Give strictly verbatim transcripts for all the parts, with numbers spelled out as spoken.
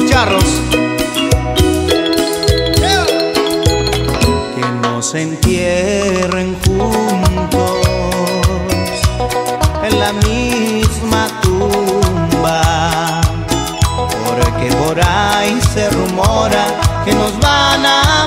Charros. Que nos entierren juntos en la misma tumba, porque por ahí se rumora que nos van a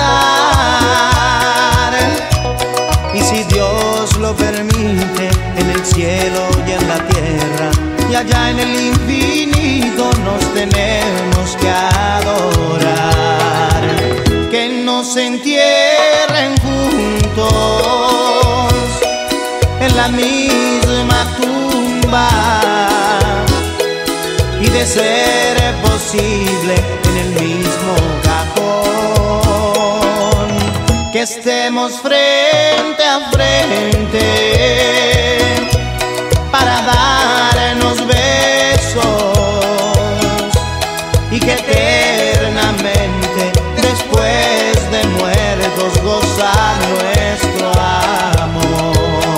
matar. Y si Dios lo permite, en el cielo y en la tierra y allá en el infinito nos tenemos que adorar. Que nos entierren juntos en la misma tumba, y de ser posible en el mismo cajón, que estemos frente a frente para darnos besos, y que eternamente después de muertos gozar nuestro amor.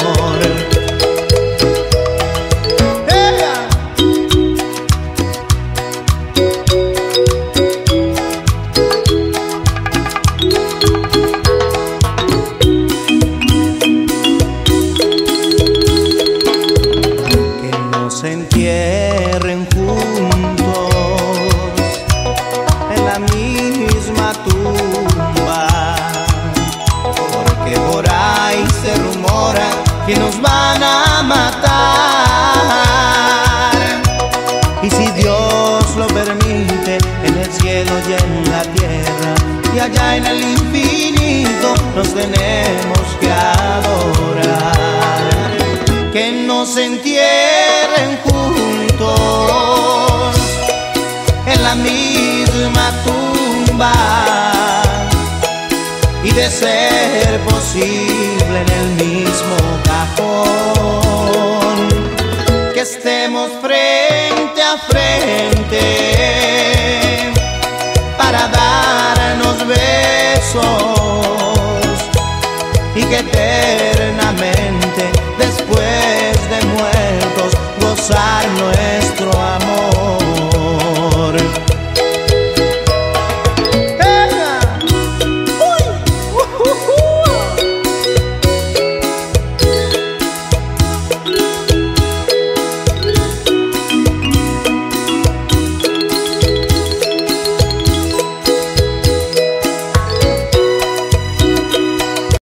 Se entierren juntos en la misma tumba, porque por ahí se rumora que nos van a matar. Y si Dios lo permite, en el cielo y en la tierra y allá en el infinito nos tenemos que adorar. Que nos entierren juntos en la misma tumba, y de ser posible en el mismo cajón, que estemos frente a frente para darnos besos, y que eternamente después de muertos gozar nuestro